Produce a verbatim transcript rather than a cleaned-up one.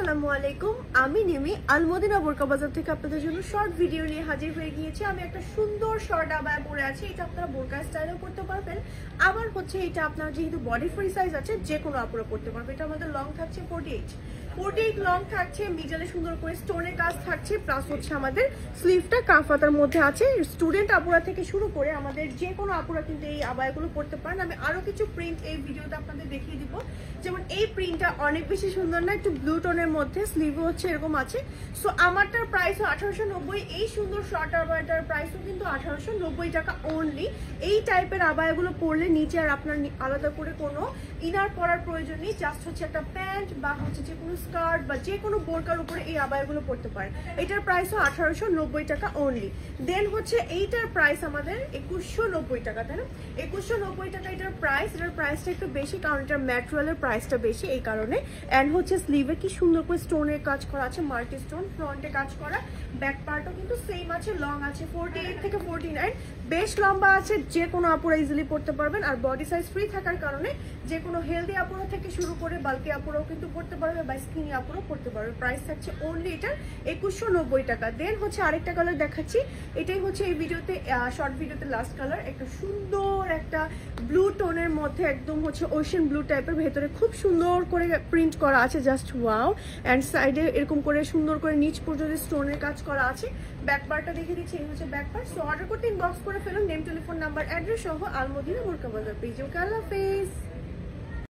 আসসালামু আলাইকুম, আমি নিমি আলমদিনা বোরকা বাজার থেকে আপনাদের জন্য শর্ট ভিডিও নিয়ে হাজির হয়ে গিয়েছি। আমি একটা সুন্দর শর্ট আবায়া পরে আছি। এটা আপনারা বোরকা স্টাইলও করতে পারবেন, আবার হচ্ছে এটা আপনার যেহেতু বডি ফ্রি সাইজ আছে যে কোনো আপুরা করতে পারবে। এটা আমাদের লং থাকছে forty eight forty eight long থাকছে, মিডলে সুন্দর করে স্টোনের কাজ থাকছে, প্লাস হচ্ছে আমাদের স্লিভটা কাফাতার মধ্যে আছে। স্টুডেন্ট আপুরা থেকে শুরু করে আমাদের যে কোনো আপুরা কিন্তু এই আবায়াগুলো করতে পারেন। আমি আরো কিছু প্রিন্ট এই ভিডিওতে আপনাদের দেখিয়ে দিব। যেমন এই প্রিন্টটা অনেক বেশি সুন্দর না, একটু ব্লু টোনের মধ্যে, স্লিভও হচ্ছে এরকম আছে। সো আমারটার প্রাইসও আঠারোশো নব্বই। এই সুন্দর শর্ট আবায়াটার প্রাইসও কিন্তু আঠারোশো নব্বই টাকা অনলি। এই টাইপের আবায়াগুলো পরলে নিচে আর আপনার আলাদা করে কোনো ইনার পরার প্রয়োজন নেই, জাস্ট হচ্ছে একটা প্যান্ট বা হচ্ছে যে কোনো স্কার্ট বা যে কোনো বোরকার উপরে এই আবায়াগুলো পরতে পারেন। এটার প্রাইসও আঠারোশো নব্বই টাকা অনলি। দেন হচ্ছে এইটার প্রাইস আমাদের একুশশো নব্বই টাকা, তাই না? একুশশো নব্বই টাকা এটার প্রাইস। এটার প্রাইসটা একটু বেশি কারণ এটার ম্যাটেরিয়ালের প্রাইসটা বেশি, এই কারণে। অ্যান্ড হচ্ছে স্লিভে কি সুন্দর করে স্টোনের কাজ করা আছে, মাল্টি স্টোন, ফ্রন্টে কাজ করা, ব্যাক পার্টও কিন্তু সেম আছে, লং আছে ফোর্টি এইট থেকে ফোর্টি নাইন, বেশ লম্বা আছে, যে কোনো আপুরা ইজিলি পড়তে পারবেন। আর বডি সাইজ ফ্রি থাকার কারণে যে কোনো হেলদি আপুরা থেকে শুরু করে বাল্কি আপুরাও কিন্তু পড়তে পারবে বা স্কিনি আপুরাও পড়তে পারবে। প্রাইস থাকছে অনলি এটার একুশশো নব্বই টাকা। দেন হচ্ছে আরেকটা কালার দেখাচ্ছি, এটাই হচ্ছে এই ভিডিওতে শর্ট ভিডিওতে লাস্ট কালার। একটা সুন্দর একটা ব্লু টোনের মধ্যে, একদম হচ্ছে ওশেন ব্লু টাইপের, ভেতরে খুব সুন্দর করে প্রিন্ট করা আছে, জাস্ট ওয়াও। অ্যান্ড সাইডে এরকম করে সুন্দর করে নিচ পর্যন্ত স্টোনের কাজ করা আছে। ব্যাক পার্টটা দেখে দিচ্ছি, এই হচ্ছে ব্যাক পার্ট। সো অর্ডার করতে ইনবক্স করে ফেলুন, নেম, টেলিফোন নাম্বার, অ্যাড্রেস সহ আলমদিনা বোরকা বাজার পেজ। ওকে, আল্লাহ হাফেজ।